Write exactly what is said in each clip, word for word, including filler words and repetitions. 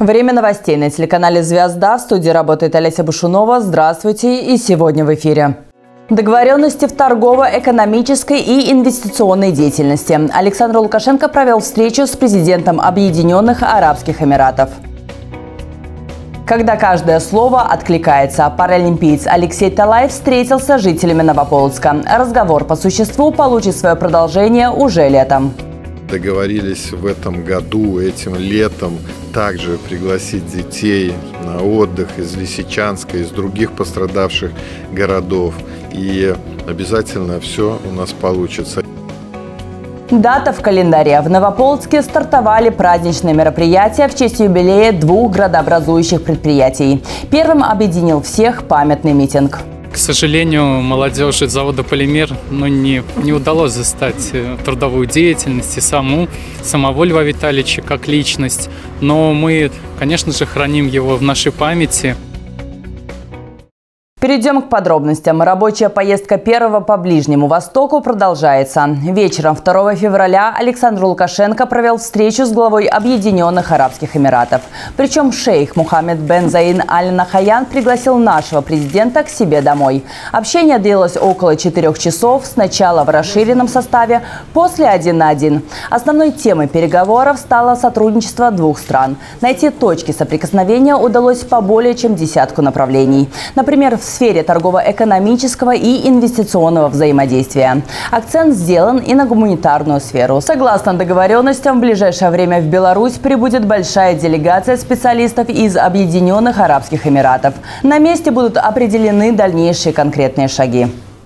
Время новостей на телеканале «Звезда». В студии работает Олеся Бушунова. Здравствуйте, и сегодня в эфире. Договоренности в торгово-экономической и инвестиционной деятельности. Александр Лукашенко провел встречу с президентом Объединенных Арабских Эмиратов. Когда каждое слово откликается, паралимпиец Алексей Талай встретился с жителями Новополоцка. Разговор по существу получит свое продолжение уже летом. Договорились в этом году, этим летом, также пригласить детей на отдых из Лисичанска, из других пострадавших городов. И обязательно все у нас получится. Дата в календаре. В Новополоцке стартовали праздничные мероприятия в честь юбилея двух градообразующих предприятий. Первым объединил всех памятный митинг. К сожалению, молодежи завода «Полимер» ну, не, не удалось застать трудовую деятельность и саму, самого Льва Витальевича как личность. Но мы, конечно же, храним его в нашей памяти. Перейдем к подробностям. Рабочая поездка первого по Ближнему Востоку продолжается. Вечером второго февраля Александр Лукашенко провел встречу с главой Объединенных Арабских Эмиратов. Причем шейх Мухаммед бен Заин Аль Нахаян пригласил нашего президента к себе домой. Общение длилось около четырех часов, сначала в расширенном составе, после один на один. Основной темой переговоров стало сотрудничество двух стран. Найти точки соприкосновения удалось по более чем десятку направлений. Например, в В сфере торгово-экономического и инвестиционного взаимодействия. Акцент сделан и на гуманитарную сферу. Согласно договоренностям, в ближайшее время в Беларусь прибудет большая делегация специалистов из Объединенных Арабских Эмиратов. На месте будут определены дальнейшие конкретные шаги.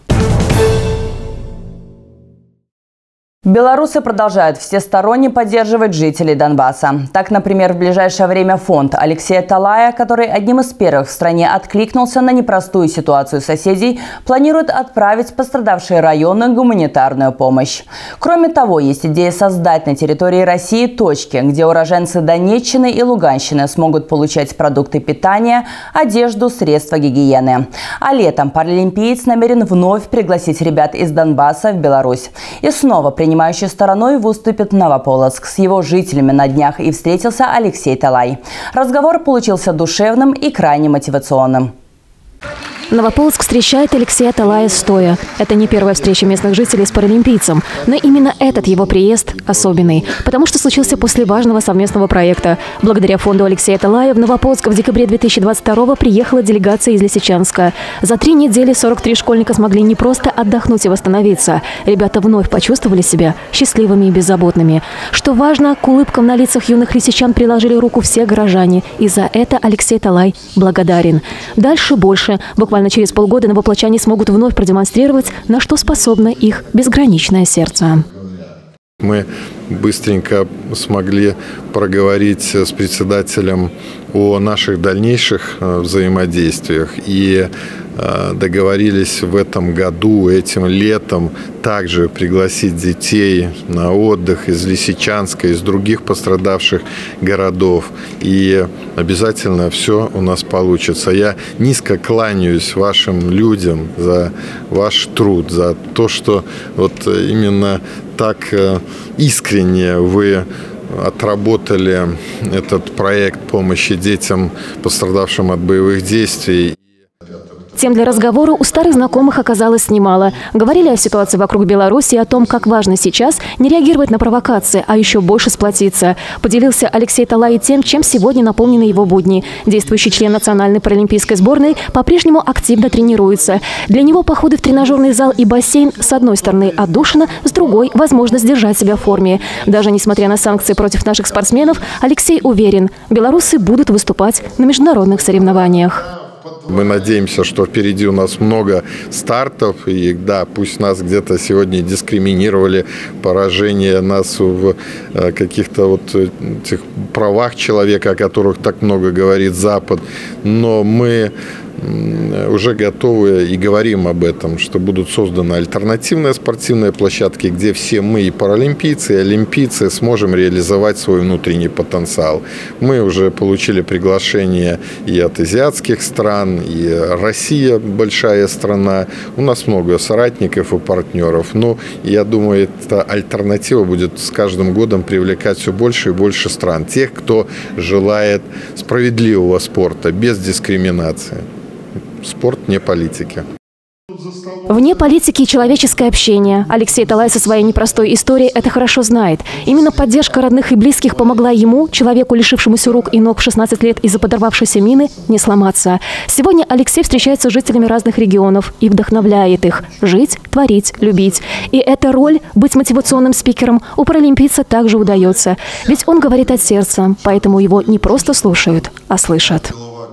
Белорусы продолжают всесторонне поддерживать жителей Донбасса. Так, например, в ближайшее время фонд Алексея Талая, который одним из первых в стране откликнулся на непростую ситуацию соседей, планирует отправить в пострадавшие районы гуманитарную помощь. Кроме того, есть идея создать на территории России точки, где уроженцы Донеччины и Луганщины смогут получать продукты питания, одежду, средства гигиены. А летом паралимпиец намерен вновь пригласить ребят из Донбасса в Беларусь. И снова принимать Принимающей стороной выступит Новополоцк. С его жителями на днях и встретился Алексей Талай. Разговор получился душевным и крайне мотивационным. Новополоцк встречает Алексея Талая стоя. Это не первая встреча местных жителей с паралимпийцем. Но именно этот его приезд особенный, потому что случился после важного совместного проекта. Благодаря фонду Алексея Талая в Новополоцк в декабре две тысячи двадцать второго приехала делегация из Лисичанска. За три недели сорок три школьника смогли не просто отдохнуть и восстановиться. Ребята вновь почувствовали себя счастливыми и беззаботными. Что важно, к улыбкам на лицах юных лисичан приложили руку все горожане. И за это Алексей Талай благодарен. Дальше больше. Буквально Буквально через полгода новополочане смогут вновь продемонстрировать, на что способно их безграничное сердце. Мы быстренько смогли проговорить с председателем о наших дальнейших взаимодействиях и договорились в этом году, этим летом, также пригласить детей на отдых из Лисичанска, из других пострадавших городов. И обязательно все у нас получится. Я низко кланяюсь вашим людям за ваш труд, за то, что вот именно так искренне вы отработали этот проект помощи детям, пострадавшим от боевых действий. Тем для разговора у старых знакомых оказалось немало. Говорили о ситуации вокруг Беларуси и о том, как важно сейчас не реагировать на провокации, а еще больше сплотиться. Поделился Алексей Талай тем, чем сегодня наполнены его будни. Действующий член национальной паралимпийской сборной по-прежнему активно тренируется. Для него походы в тренажерный зал и бассейн с одной стороны отдушина, с другой – возможность держать себя в форме. Даже несмотря на санкции против наших спортсменов, Алексей уверен, белорусы будут выступать на международных соревнованиях. Мы надеемся, что впереди у нас много стартов. И да, пусть нас где-то сегодня дискриминировали, поражение нас в каких-то вот этих правах человека, о которых так много говорит Запад. Но мы уже готовы и говорим об этом, что будут созданы альтернативные спортивные площадки, где все мы, и паралимпийцы, и олимпийцы, сможем реализовать свой внутренний потенциал. Мы уже получили приглашение и от азиатских стран, и Россия большая страна. У нас много соратников и партнеров. Но я думаю, эта альтернатива будет с каждым годом привлекать все больше и больше стран. Тех, кто желает справедливого спорта, без дискриминации. Спорт не политики. Вне политики и человеческое общение. Алексей Талай со своей непростой историей это хорошо знает. Именно поддержка родных и близких помогла ему, человеку, лишившемуся рук и ног в шестнадцать лет из-за подорвавшейся мины, не сломаться. Сегодня Алексей встречается с жителями разных регионов и вдохновляет их жить, творить, любить. И эта роль – быть мотивационным спикером – у паралимпийца также удается. Ведь он говорит от сердца, поэтому его не просто слушают, а слышат.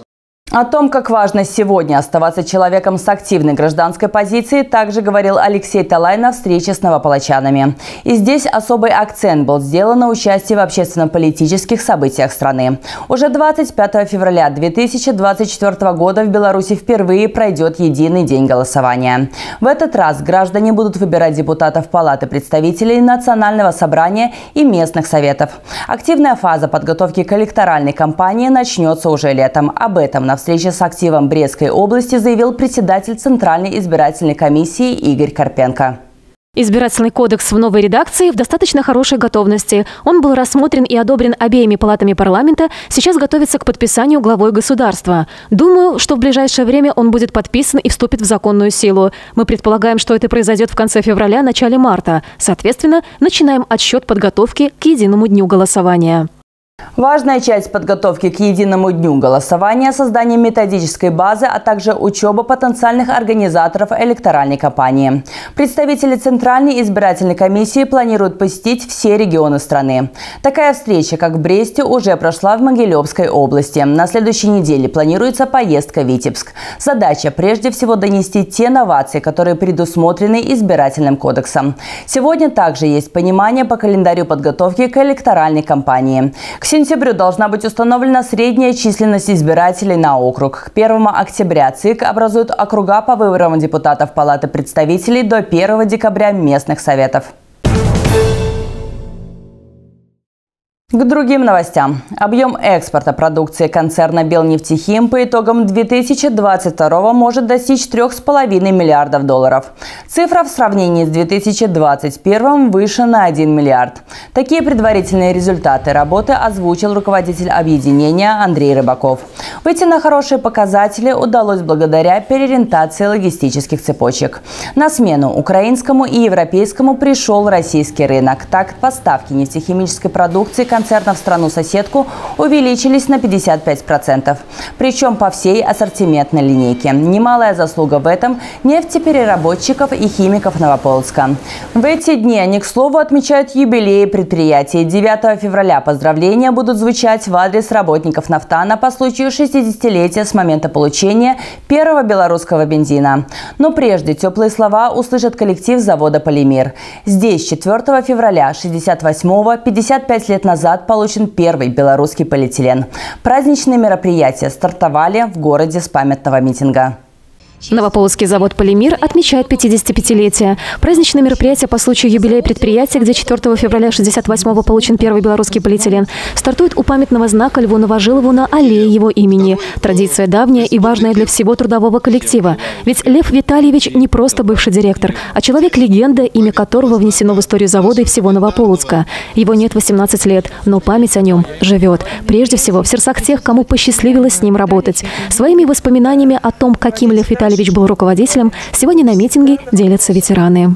О том, как важно сегодня оставаться человеком с активной гражданской позицией, также говорил Алексей Талай на встрече с новополочанами. И здесь особый акцент был сделан на участии в общественно-политических событиях страны. Уже двадцать пятого февраля две тысячи двадцать четвёртого года в Беларуси впервые пройдет единый день голосования. В этот раз граждане будут выбирать депутатов Палаты представителей Национального собрания и местных советов. Активная фаза подготовки к электоральной кампании начнется уже летом. Об этом на встрече с активом Брестской области заявил председатель Центральной избирательной комиссии Игорь Карпенко. Избирательный кодекс в новой редакции в достаточно хорошей готовности. Он был рассмотрен и одобрен обеими палатами парламента, сейчас готовится к подписанию главой государства. Думаю, что в ближайшее время он будет подписан и вступит в законную силу. Мы предполагаем, что это произойдет в конце февраля, начале марта. Соответственно, начинаем отсчет подготовки к единому дню голосования. Важная часть подготовки к единому дню голосования – создание методической базы, а также учеба потенциальных организаторов электоральной кампании. Представители Центральной избирательной комиссии планируют посетить все регионы страны. Такая встреча, как в Бресте, уже прошла в Могилевской области. На следующей неделе планируется поездка в Витебск. Задача – прежде всего донести те новации, которые предусмотрены избирательным кодексом. Сегодня также есть понимание по календарю подготовки к электоральной кампании. К сентябрю должна быть установлена средняя численность избирателей на округ. К первому октября ЦИК образует округа по выборам депутатов Палаты представителей до первого декабря местных советов. К другим новостям. Объем экспорта продукции концерна «Белнефтехим» по итогам две тысячи двадцать второго может достичь трёх с половиной миллиардов долларов. Цифра в сравнении с две тысячи двадцать первым выше на один миллиард. Такие предварительные результаты работы озвучил руководитель объединения Андрей Рыбаков. Выйти на хорошие показатели удалось благодаря переориентации логистических цепочек. На смену украинскому и европейскому пришел российский рынок. Так, поставки нефтехимической продукции концерна в страну-соседку увеличились на пятьдесят пять процентов. Причем по всей ассортиментной линейке. Немалая заслуга в этом нефтепереработчиков и химиков Новополоцка. В эти дни они, к слову, отмечают юбилеи предприятий. девятого февраля поздравления будут звучать в адрес работников «Нафтана» по случаю шестидесятилетия с момента получения первого белорусского бензина. Но прежде теплые слова услышит коллектив завода «Полимир». Здесь четвёртого февраля шестьдесят восьмого, пятьдесят пять лет назад, получен первый белорусский полиэтилен. Праздничные мероприятия стартовали в городе с памятного митинга. Новополоцкий завод «Полимир» отмечает пятидесятипятилетие. Праздничное мероприятие по случаю юбилея предприятия, где четвёртого февраля шестьдесят восьмого получен первый белорусский полиэтилен, стартует у памятного знака Льву Новожилову на аллее его имени. Традиция давняя и важная для всего трудового коллектива. Ведь Лев Витальевич не просто бывший директор, а человек-легенда, имя которого внесено в историю завода и всего Новополоцка. Его нет восемнадцать лет, но память о нем живет. Прежде всего в сердцах тех, кому посчастливилось с ним работать. Своими воспоминаниями о том, каким Лев Витальевич был руководителем, сегодня на митинге делятся ветераны.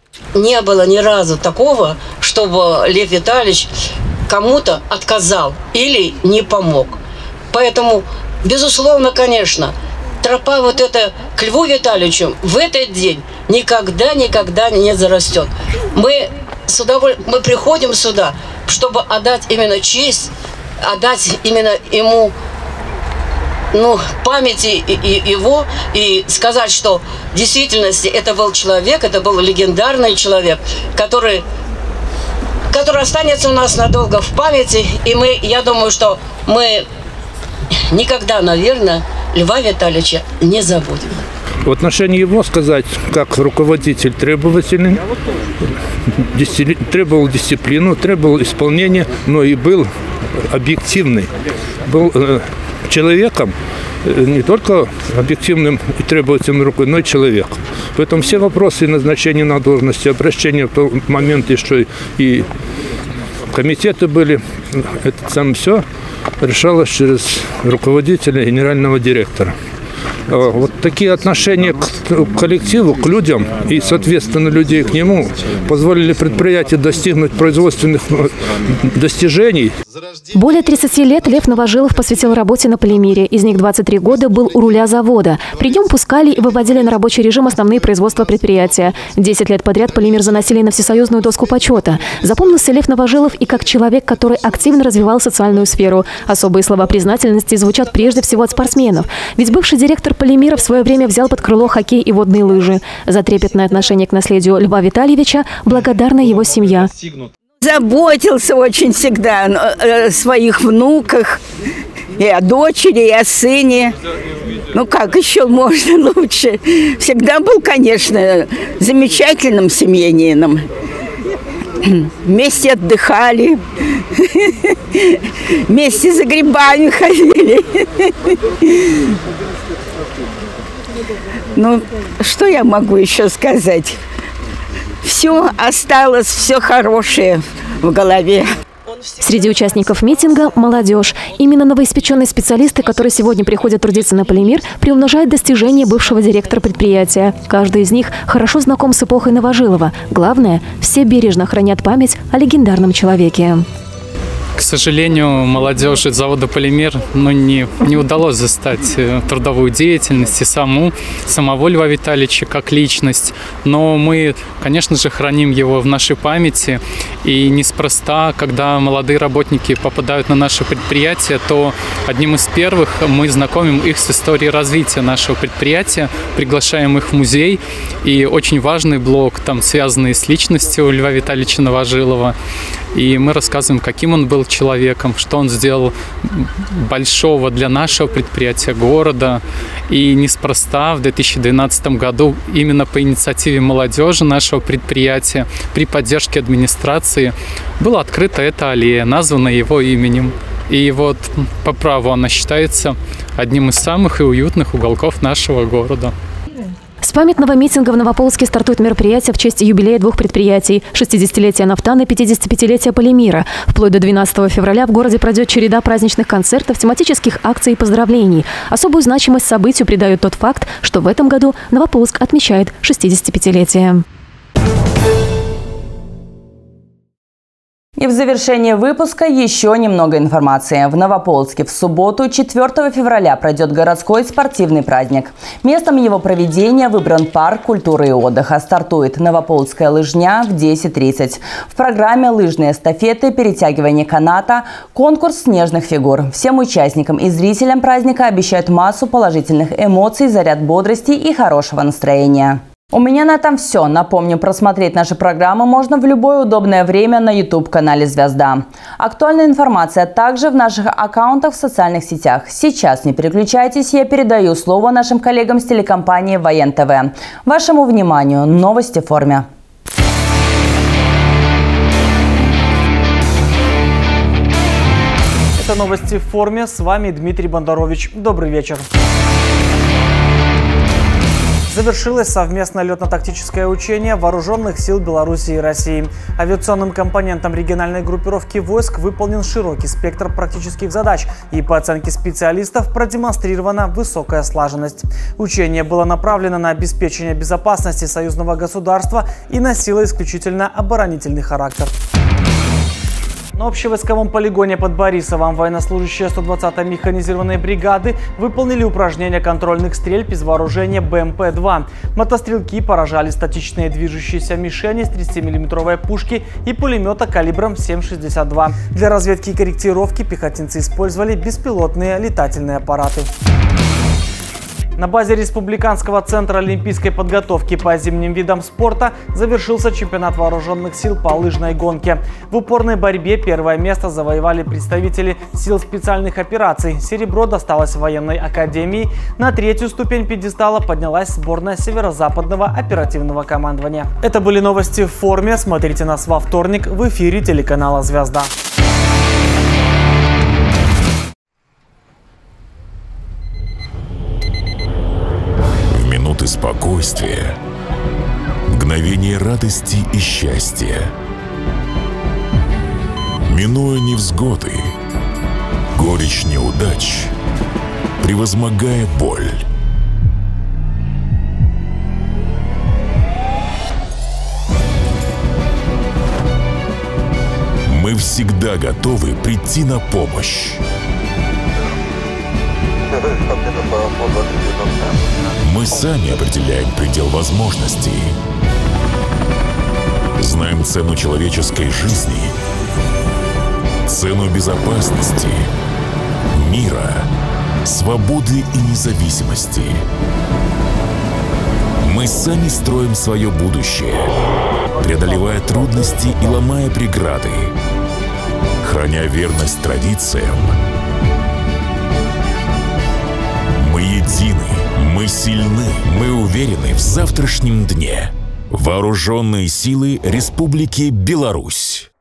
Не было ни разу такого, чтобы Лев Витальевич кому-то отказал или не помог. Поэтому, безусловно, конечно, тропа вот эта к Льву Витальевичу в этот день никогда-никогда не зарастет. Мы, с удоволь... Мы приходим сюда, чтобы отдать именно честь, отдать именно ему, ну, памяти его и сказать, что в действительности это был человек, это был легендарный человек, который, который останется у нас надолго в памяти. И мы, я думаю, что мы никогда, наверное, Льва Витальевича не забудем. В отношении его сказать, как руководитель требовательный, требовал дисциплину, требовал исполнения, но и был объективный. Был э, человеком, не только объективным и требовательным рукой, но и человеком. Поэтому все вопросы назначения на должности, обращения в тот момент еще и комитеты были, это сам все решалось через руководителя, генерального директора. Вот такие отношения к коллективу, к людям и, соответственно, людей к нему позволили предприятию достигнуть производственных достижений. Более тридцати лет Лев Новожилов посвятил работе на полимере. Из них двадцать три года был у руля завода. При нем пускали и выводили на рабочий режим основные производства предприятия. Десять лет подряд полимер заносили на всесоюзную доску почета. Запомнился Лев Новожилов и как человек, который активно развивал социальную сферу. Особые слова признательности звучат прежде всего от спортсменов. Ведь бывший директор полимера в свое время взял под крыло хоккей и водные лыжи. За трепетное отношение к наследию Льва Витальевича благодарна его семья. Заботился очень всегда о своих внуках, и о дочери, и о сыне. Ну как еще можно лучше? Всегда был, конечно, замечательным семьянином. Вместе отдыхали, вместе за грибами ходили. Ну, что я могу еще сказать? Все осталось, все хорошее в голове. Среди участников митинга – молодежь. Именно новоиспеченные специалисты, которые сегодня приходят трудиться на полимер, приумножают достижения бывшего директора предприятия. Каждый из них хорошо знаком с эпохой Новожилова. Главное – все бережно хранят память о легендарном человеке. К сожалению, молодежи завода «Полимер» ну, не, не удалось застать трудовую деятельность и саму, самого Льва Витальевича как личность. Но мы, конечно же, храним его в нашей памяти. И неспроста, когда молодые работники попадают на наше предприятие, то одним из первых мы знакомим их с историей развития нашего предприятия, приглашаем их в музей. И очень важный блок, там, связанный с личностью Льва Витальевича Новожилова. И мы рассказываем, каким он был человеком, что он сделал большого для нашего предприятия, города. И неспроста в две тысячи двенадцатом году именно по инициативе молодежи нашего предприятия при поддержке администрации была открыта эта аллея, названа его именем. И вот по праву она считается одним из самых и уютных уголков нашего города. С памятного митинга в Новополоцке стартует мероприятие в честь юбилея двух предприятий – шестидесятилетия «Нафтана» и пятидесятипятилетия «Полимера». Вплоть до двенадцатого февраля в городе пройдет череда праздничных концертов, тематических акций и поздравлений. Особую значимость событию придает тот факт, что в этом году Новополоцк отмечает шестидесятипятилетие. И в завершении выпуска еще немного информации. В Новополоцке в субботу, четвёртого февраля, пройдет городской спортивный праздник. Местом его проведения выбран парк культуры и отдыха. Стартует Новополоцкая лыжня в десять тридцать. В программе лыжные эстафеты, перетягивание каната, конкурс снежных фигур. Всем участникам и зрителям праздника обещают массу положительных эмоций, заряд бодрости и хорошего настроения. У меня на этом все. Напомню, просмотреть наши программы можно в любое удобное время на ютуб-канале «Звезда». Актуальная информация также в наших аккаунтах в социальных сетях. Сейчас не переключайтесь, я передаю слово нашим коллегам с телекомпании «Воен-ТВ». Вашему вниманию новости в форме. Это новости в форме. С вами Дмитрий Бондарович. Добрый вечер. Завершилось совместное летно-тактическое учение Вооруженных сил Беларуси и России. Авиационным компонентом региональной группировки войск выполнен широкий спектр практических задач и, по оценке специалистов, продемонстрирована высокая слаженность. Учение было направлено на обеспечение безопасности союзного государства и носило исключительно оборонительный характер. На общевойсковом полигоне под Борисовом военнослужащие сто двадцатой механизированной бригады выполнили упражнения контрольных стрельб из вооружения бэ эм пэ два. Мотострелки поражали статичные движущиеся мишени с тридцатимиллиметровой пушки и пулемета калибром семь шестьдесят два. Для разведки и корректировки пехотинцы использовали беспилотные летательные аппараты. На базе Республиканского центра олимпийской подготовки по зимним видам спорта завершился чемпионат вооруженных сил по лыжной гонке. В упорной борьбе первое место завоевали представители сил специальных операций. Серебро досталось военной академии. На третью ступень пьедестала поднялась сборная Северо-Западного оперативного командования. Это были новости в форме. Смотрите нас во вторник в эфире телеканала «Звезда». Минуты спокойствия, мгновение радости и счастья. Минуя невзгоды, горечь неудач, превозмогая боль. Мы всегда готовы прийти на помощь. Мы сами определяем предел возможностей. Знаем цену человеческой жизни, цену безопасности, мира, свободы и независимости. Мы сами строим свое будущее, преодолевая трудности и ломая преграды, храня верность традициям. Мы едины, мы сильны, мы уверены в завтрашнем дне. Вооруженные силы Республики Беларусь.